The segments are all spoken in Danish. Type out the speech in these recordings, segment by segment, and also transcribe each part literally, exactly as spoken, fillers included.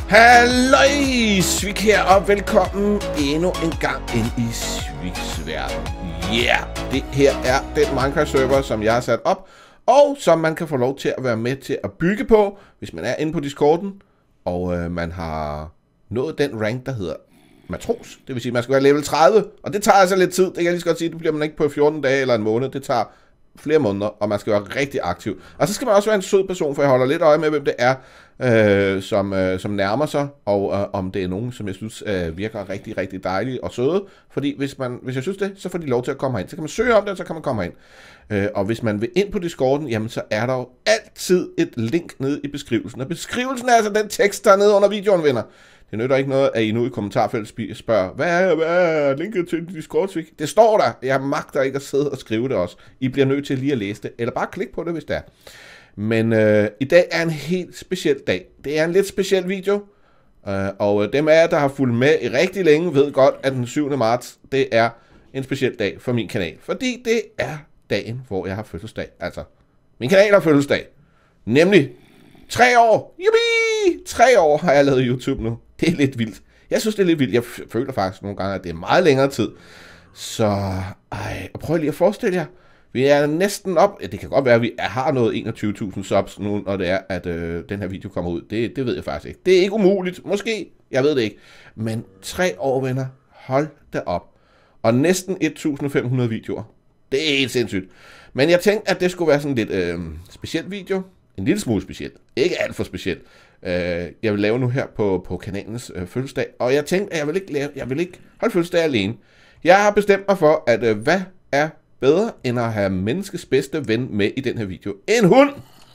Halløj, Svik her, og velkommen endnu en gang ind i Sviks verden. Ja, yeah, det her er den Minecraft-server, som jeg har sat op, og som man kan få lov til at være med til at bygge på, hvis man er inde på Discorden, og øh, man har nået den rank, der hedder matros. Det vil sige, at man skal være level tredive, og det tager altså lidt tid. Det kan jeg lige så godt sige, det bliver man ikke på fjorten dage eller en måned. Det tager flere måneder, og man skal være rigtig aktiv. Og så skal man også være en sød person, for jeg holder lidt øje med, hvem det er, øh, som, øh, som nærmer sig, og øh, om det er nogen, som jeg synes øh, virker rigtig, rigtig dejlige og søde. Fordi hvis, man, hvis jeg synes det, så får de lov til at komme herind. Så kan man søge om det, og så kan man komme herind. Øh, og hvis man vil ind på Discorden, jamen så er der jo altid et link nede i beskrivelsen. Og beskrivelsen er altså den tekst, der er nede under videoen, venner. Det nytter ikke noget, at I nu i kommentarfeltet spørger, hvad er, hvad er linket til Discord, Svik? Det står der. Jeg magter ikke at sidde og skrive det også. I bliver nødt til lige at læse det, eller bare klik på det, hvis det er. Men øh, i dag er en helt speciel dag. Det er en lidt speciel video, øh, og dem af jer, der har fulgt med i rigtig længe, ved godt, at den syvende marts, det er en speciel dag for min kanal. Fordi det er dagen, hvor jeg har fødselsdag. Altså, min kanal har fødselsdag. Nemlig tre år. Jubi! Tre år har jeg lavet YouTube nu. Det er lidt vildt. Jeg synes, det er lidt vildt. Jeg føler faktisk nogle gange, at det er meget længere tid. Så, ej, og prøv lige at forestille jer. Vi er næsten op. Ja, det kan godt være, at vi har nået enogtyve tusind subs nu, når det er, at øh, den her video kommer ud. Det, det ved jeg faktisk ikke. Det er ikke umuligt. Måske. Jeg ved det ikke. Men tre år, venner. Hold da op. Og næsten et tusind fem hundrede videoer. Det er helt sindssygt. Men jeg tænkte, at det skulle være sådan lidt øh, speciel video. En lille smule speciel. Ikke alt for speciel. Uh, jeg vil lave nu her på, på kanalens uh, fødselsdag. Og jeg tænkte, at jeg vil ikke, lave, jeg vil ikke holde fødselsdag alene. Jeg har bestemt mig for, at uh, hvad er bedre, end at have menneskets bedste ven med i den her video? En hund!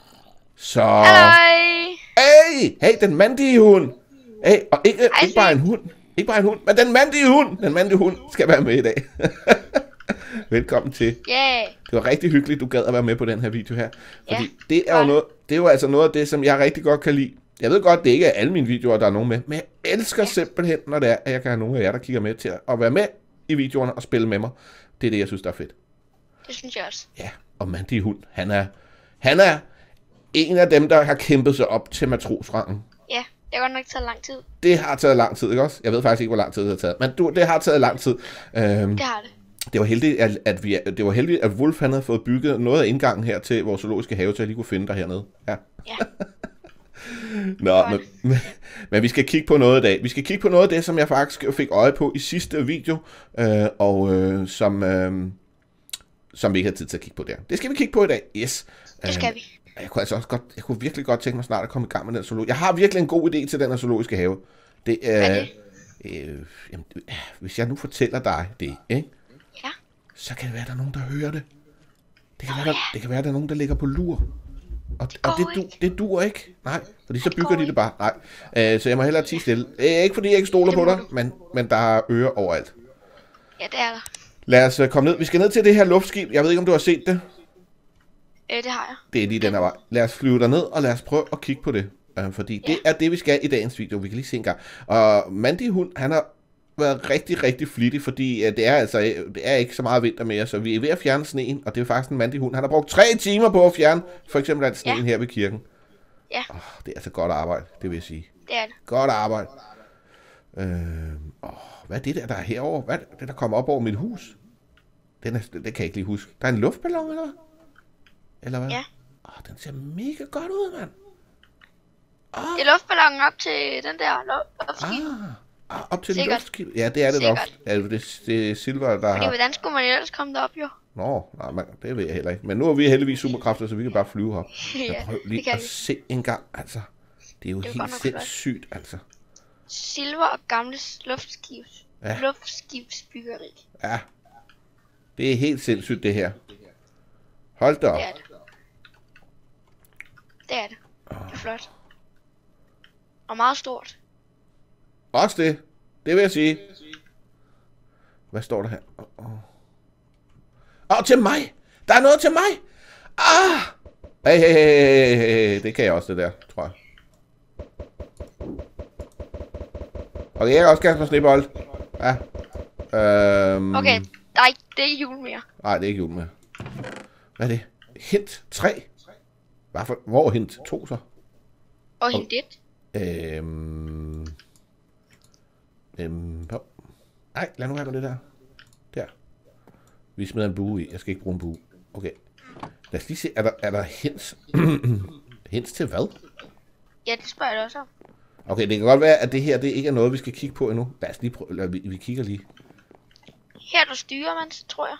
Så... Hej! Hey! Hey, den mandige hund! Hey, og ikke, ikke bare en hund. Ikke bare en hund, men den mandige hund! Den mandige hund skal være med i dag. Velkommen til. Yeah. Det var rigtig hyggeligt, du gad at være med på den her video her. Fordi Ja, det er jo noget, det er jo altså noget af det, som jeg rigtig godt kan lide. Jeg ved godt, det ikke er alle mine videoer, der er nogen med, men jeg elsker simpelthen, når det er, at jeg kan have nogle af jer, der kigger med til at være med i videoerne og spille med mig. Det er det, jeg synes, der er fedt. Det synes jeg også. Ja, og Mandy Hund, han er, han er en af dem, der har kæmpet sig op til matrosrangen. Ja, det har godt nok taget lang tid. Det har taget lang tid, ikke også? Jeg ved faktisk ikke, hvor lang tid det har taget, men du, det har taget lang tid. Øhm, det har det. Det var heldigt, at, at vi, det var heldigt, at Wolf han havde fået bygget noget af indgangen her til vores zoologiske have, så jeg lige kunne finde dig hernede. Ja. Ja. Nå, men, men, men vi skal kigge på noget i dag. Vi skal kigge på noget af det, som jeg faktisk fik øje på i sidste video, øh, og øh, som, øh, som vi ikke havde tid til at kigge på der. Det skal vi kigge på i dag, yes. Det skal vi. Jeg kunne altså også godt, jeg kunne virkelig godt tænke mig snart at komme i gang med den zoologiske. Jeg har virkelig en god idé til den her zoologiske have. Det er, øh, øh, jamen, hvis jeg nu fortæller dig det, ikke? Ja. Så kan det være, at der er nogen, der hører det. Det kan, oh, være, der, det kan være, at der er nogen, der ligger på lur. Og, det, og det, du, det duer ikke. Nej, fordi så bygger de det bare. Nej, øh, så jeg må hellere tie stille. Øh, ikke fordi jeg ikke stoler på dig, men, men der er ører overalt. Ja, det er der. Lad os uh, komme ned. Vi skal ned til det her luftskib. Jeg ved ikke, om du har set det. Øh, det har jeg. Det er lige den her vej. Lad os flyve derned, og lad os prøve at kigge på det. Uh, fordi ja. Det er det, vi skal i dagens video. Vi kan lige se en gang. Og Mandy Hund, han har været rigtig, rigtig flittig, fordi uh, det er altså det er ikke så meget vinter mere, så vi er ved at fjerne sneen, og det er faktisk en Mandy Hund. Han har brugt tre timer på at fjerne for eksempel alt sneen ja. her ved kirken. Ja. Oh, det er altså godt arbejde, det vil jeg sige. Det er det. Godt arbejde. Øh, oh, hvad er det der, der er herovre? Hvad er det, der kommer op over mit hus? Den er, det kan jeg ikke lige huske. Der er en luftballon, eller hvad? Eller hvad? Ja. Åh, oh, den ser mega godt ud, mand. Oh. Det er luftballonen op til den der luftskib. Ah, ah, op til luftskibet. Ja, det er det nok. Ja, det, det er Silver, der Fordi, har... hvordan skulle man ellers komme derop, jo? Nå, nej, man, det ved jeg heller ikke. Men nu er vi heldigvis superkræfter, så vi kan bare flyve op. Ja, jeg prøver lige at vi. se en gang, altså. Det er jo det er helt sindssygt, altså. Silver og gamle luftskibs. Ja. Luftskibsbyggeri. Ja. Det er helt sindssygt, det her. Hold da op. Det er det. Det er det. Det er flot. Og meget stort. Også det. Det vil jeg sige. Hvad står der her? Åh, oh, oh. oh, til mig! Der er noget til mig! Ah! Hey, hey, hey, hey, hey. Det kan jeg også, det der, tror jeg. Okay, jeg kan også kaste mig snebold. Ja. Øhm... Okay, nej, det er ikke jul mere. Nej, det er ikke jul mere. Hvad er det? Hint tre? Hvorfor? Hvor er hint to så? Og hint et? Øhm... Øhm, hov. Nej, lad nu være med det der. Der. Vi smider en bue i. Jeg skal ikke bruge en bue. Okay. Lad os lige se. Er der, er der hints? Hints til hvad? Ja, det spørger jeg også om. Okay, det kan godt være, at det her det ikke er noget, vi skal kigge på endnu. Lad os lige prøve. Lad, vi, vi kigger lige. Her du styrer man, så tror jeg.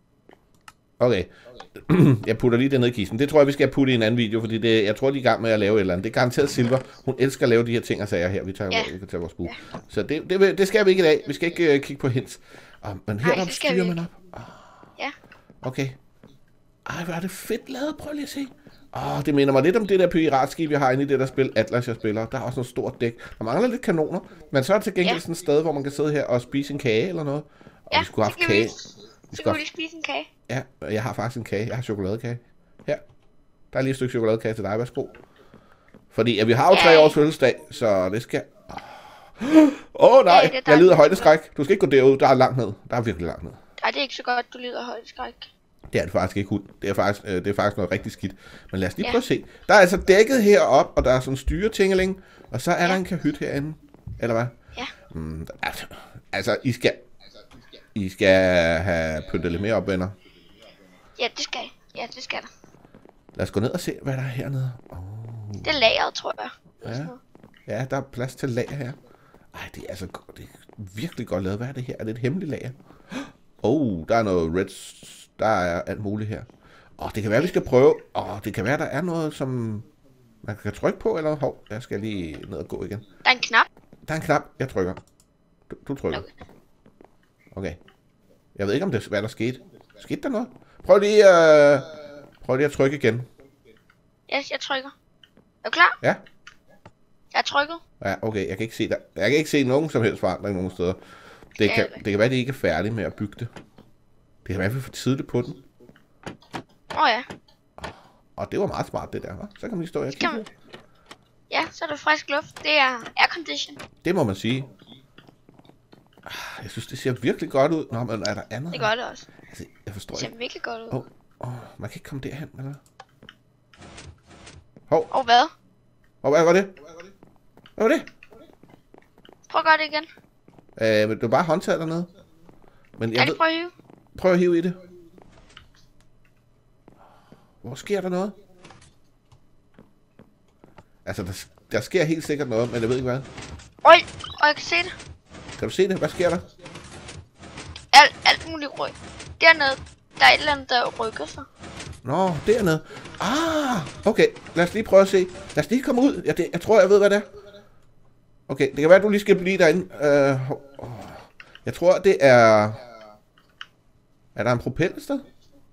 Okay. Jeg putter lige det ned i kisten. Det tror jeg, vi skal putte i en anden video, fordi det, jeg tror, de er i gang med at lave et eller andet. Det er garanteret Silver. Hun elsker at lave de her ting og sager her. Vi tager, ja. vi kan tage vores bue. Ja. Så det, det, det skal vi ikke i dag. Vi skal ikke uh, kigge på hints. Oh, men her Nej, der styrer man op. Oh. Ja. Okay. Ej, hvor er det fedt lavet. Prøv lige at se. Åh, oh, det minder mig lidt om det der piratskib, jeg har inde i det der spil, Atlas, jeg spiller. Der er også noget stort dæk. Der mangler lidt kanoner, men så er det til gengæld ja. sådan et sted, hvor man kan sidde her og spise en kage eller noget. Og ja, vi skulle have haft kage. Så kan vi lige spise en kage. Ja, jeg har faktisk en kage. Jeg har chokoladekage. Her. Der er lige et stykke chokoladekage til dig. Værsgo. Fordi at vi har jo tre års fødselsdag, så det skal... Åh oh, nej, ja, jeg lider af højdeskræk. Du skal ikke gå derud, der er langt ned. Der er virkelig langt ned. Nej, det er ikke så godt, du lider af højdeskræk. Det er det faktisk ikke hund. Det er faktisk, øh, det er faktisk noget rigtig skidt. Men lad os lige ja. prøve at se. Der er altså dækket herop, og der er sådan en styretingeling. Og så er ja. der en kahyt herinde. Eller hvad? Ja. Mm, altså, altså, I skal... I skal have pyntet lidt mere op, venner. Ja, det skal Ja, det skal der. Lad os gå ned og se, hvad der er hernede. Oh. Det er lageret, tror jeg. Ja. ja, der er plads til lager her. Ej, det er altså det er virkelig godt lavet. Hvad er det her? Er det et hemmeligt lager? Åh, oh, der er noget red... Der er alt muligt her. Åh, det kan være, vi skal prøve... Åh, det kan være, der er noget, som... Man kan trykke på, eller... Hov, jeg skal lige ned og gå igen. Der er en knap. Der er en knap. Jeg trykker. Du, du trykker. Okay. Okay. Jeg ved ikke, om det, hvad der skete. Skete der noget? Prøv lige, uh... Prøv lige at trykke igen. Ja, yes, jeg trykker. Er du klar? Ja. Jeg er trykket. Ja, okay. Jeg kan ikke se der. Jeg kan ikke se nogen som helst forandring nogen steder. Det kan, det kan være, at de ikke er færdige med at bygge det. Det kan være, at vi får tidligt på den. Åh oh, ja. Og det var meget smart, det der, hva'? Så kan man lige stå her og kigge. Man... Ja, så er det frisk luft. Det er aircondition. Det må man sige. Jeg synes, det ser virkelig godt ud. Nå, men er der andet? Det gør det også. Altså, jeg forstår det ser ikke. virkelig godt ud. Åh, oh, oh, man kan ikke komme derhen, eller? Hov. Og hvad? Hov, hvad var det? Hvad var det? Prøv at gøre det igen. Øh, men du bare håndtaget dernede. Men jeg kan ved... du prøve at hive? Prøv at hive i det. Hvor sker der noget? Altså, der, der sker helt sikkert noget, men jeg ved ikke hvad. Øj, og jeg kan se det. Kan du se det? Hvad sker der? Alt, alt muligt ryg. Dernede, der er et eller andet, der rykker sig. Nå, dernede. Ah, okay. Lad os lige prøve at se. Lad os lige komme ud. Jeg, det, jeg tror, jeg ved, hvad det er. Okay, det kan være, at du lige skal blive derinde. Uh, oh. Jeg tror, det er... Er der en propel et sted?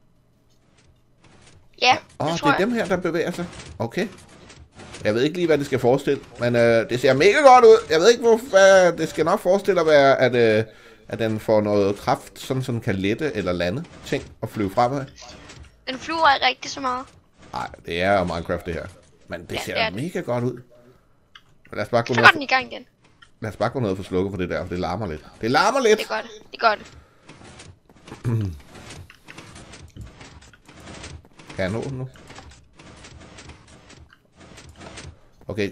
Ja, oh, det det tror er jeg. dem her, der bevæger sig. Okay. Jeg ved ikke lige, hvad det skal forestille, men øh, det ser mega godt ud. Jeg ved ikke, hvorfor det skal nok forestille at være, at, øh, at den får noget kraft, sådan, så den kan lette eller lande ting og flyve fremad. Den flyver ikke rigtig så meget. Nej, det er jo Minecraft det her. Men det ja, ser det det. mega godt ud. Men lad os bare gå så ned. går den i gang igen. Lad os bare gå ned og få slukket for det der, for det larmer lidt. Det larmer lidt! Det gør det, det gør det. Kan jeg nå den nu? Okay.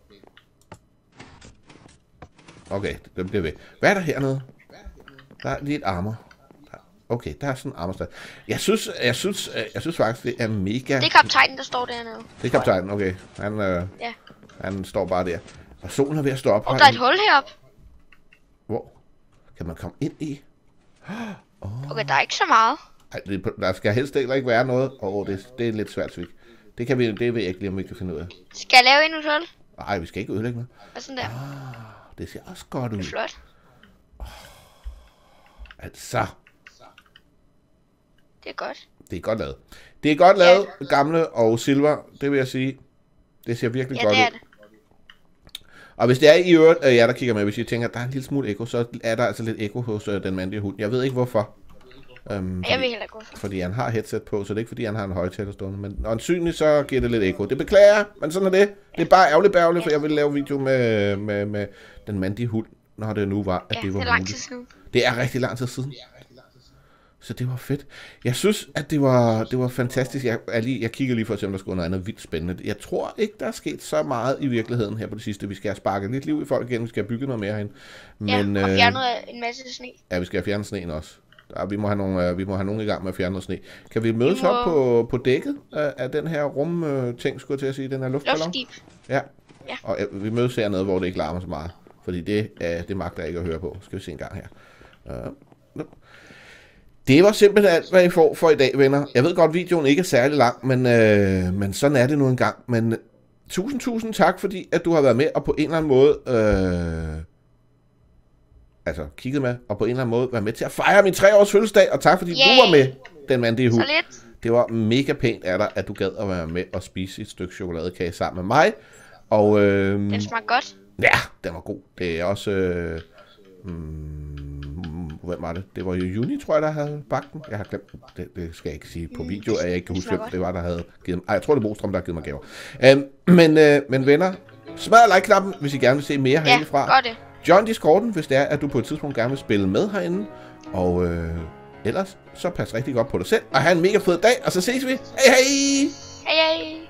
Okay, det bliver ved. Hvad er der hernede? Der er lige et armor. Okay, der er sådan en armorstad. Jeg synes, jeg synes, jeg synes faktisk, det er mega... Det er kaptajnen, der står dernede. Det er kaptajnen, okay. Han, øh, ja. han står bare der. Og solen er ved at stå op. Og der er et hul heroppe. Hvor? Kan man komme ind i? Oh. Okay, der er ikke så meget. Ej, det, der skal helst ikke være noget. Åh, oh, det, det er lidt svært, Svig. Det kan vi, det ved jeg ikke lige, om vi kan finde ud af. Skal jeg lave endnu et hul? Nej, vi skal ikke ødelægge noget. Og sådan der. Ah, det ser også godt ud. Det er flot. Oh, altså. Det er godt. Det er godt lavet. Det er godt lavet, ja. Gamle og Silver, det vil jeg sige. Det ser virkelig ja, godt det er ud. Det. Og hvis det er i øvrigt, øh, jeg der kigger med, hvis I tænker, at der er en lille smule ekko, så er der altså lidt ekko hos øh, den mandige hund. Jeg ved ikke hvorfor. Øhm, jeg ved heller ikke hvorfor. Fordi han har headset på, så det er ikke fordi, han har en højttaler stående. Men øjensynligt så giver det lidt ekko. Det beklager jeg, men sådan er det. Det er bare ærgerligt bærgerligt, ja. For jeg ville lave video med, med, med den mandige hund, når det nu var, at ja, det var det er lang tid siden. Det er rigtig lang tid siden. Så det var fedt. Jeg synes, at det var, det var fantastisk. Jeg, jeg, lige, jeg kigger lige for at se, om der skulle noget andet vildt spændende. Jeg tror ikke, der er sket så meget i virkeligheden her på det sidste. Vi skal have sparket lidt liv i folk igen. Vi skal have bygget noget mere herinde. Men, ja, og fjernet øh, en masse sne. Ja, vi skal have fjernet sneen også. Der, vi, må have nogle, øh, vi må have nogen i gang med at fjerne noget sne. Kan vi mødes vi må... op på, på dækket af, af den her rum-ting, skulle jeg til at sige? Den her luftballon? Luftskib. Ja. Ja. Og øh, vi mødes hernede, hvor det ikke larmer så meget. Fordi det, øh, det magter jeg ikke at høre på. Skal vi se en gang her. Uh, Det var simpelthen alt, hvad I får for i dag, venner. Jeg ved godt, videoen ikke er særlig lang, men, øh, men sådan er det nu engang. Men tusind, tusind tak, fordi at du har været med, og på en eller anden måde, øh, altså kigget med, og på en eller anden måde været med til at fejre min tre års fødselsdag. Og tak, fordi Yay. du var med, den mandige hund. Det var mega pænt af dig, at du gad at være med og spise et stykke chokoladekage sammen med mig. Og, øh, den smagte godt. Ja, den var god. Det er også... Øh, mm, Hvem var det? Det var jo Juni, tror jeg, der havde bagt den. Jeg har glemt det, det skal jeg ikke sige på video, at jeg ikke kan huske, hvem det var, der havde givet mig. Ej, jeg tror, det er Bostrøm, der har givet mig gaver. Um, men, uh, men venner, smadr like-knappen, hvis I gerne vil se mere ja, herindefra. Ja, gør det. Join Discorden, hvis det er, at du på et tidspunkt gerne vil spille med herinde. Og øh, ellers, så pas rigtig godt på dig selv, og have en mega fed dag, og så ses vi. Hej hej! Hej hej!